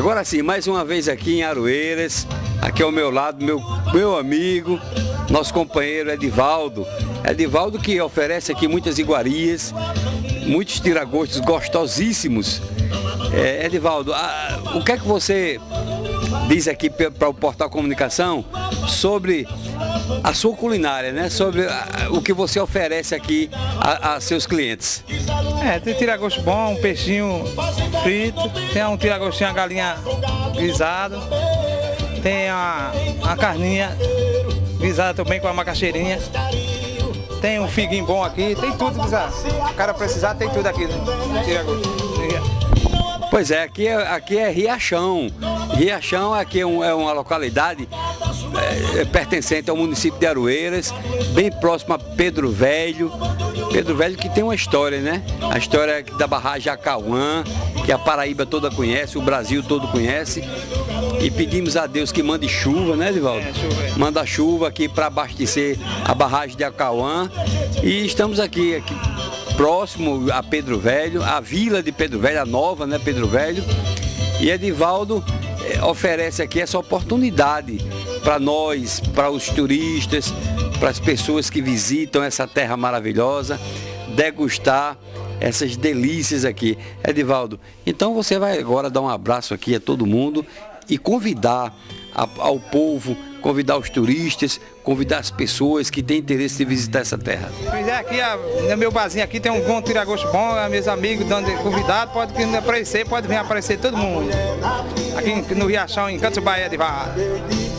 Agora sim, mais uma vez aqui em Aroeiras, aqui ao meu lado, meu amigo, nosso companheiro Edivaldo. Edivaldo que oferece aqui muitas iguarias, muitos tiragostos gostosíssimos. Edivaldo, o que é que você diz aqui para o Portal Comunicação sobre a sua culinária, né? Sobre o que você oferece aqui a seus clientes? Tem tiragosto bom, um peixinho frito, tem um tiragostinho, a galinha guisada, tem a carninha guisada também com a macaxeirinha, tem um figuinho bom aqui, tem tudo que o cara precisar, tem tudo aqui, né? Tiragosto. Pois é, aqui é Riachão. Riachão aqui é uma localidade pertencente ao município de Aroeiras, bem próximo a Pedro Velho. Pedro Velho que tem uma história, né? A história da barragem Acauã, que a Paraíba toda conhece, o Brasil todo conhece. E pedimos a Deus que mande chuva, né, Edivaldo? Manda chuva aqui para abastecer a barragem de Acauã. E estamos aqui próximo a Pedro Velho, a vila de Pedro Velho, a nova, né, Pedro Velho. E Edivaldo oferece aqui essa oportunidade para nós, para os turistas, para as pessoas que visitam essa terra maravilhosa, degustar essas delícias aqui. Edivaldo, então você vai agora dar um abraço aqui a todo mundo e convidar ao povo, convidar os turistas, convidar as pessoas que têm interesse de visitar essa terra. Pois é, aqui no meu barzinho aqui tem um bom tiragosto bom, meus amigos dando convidado, pode aparecer, pode vir aparecer todo mundo. Aqui no Riachão, em Cantos Bahia de Varra.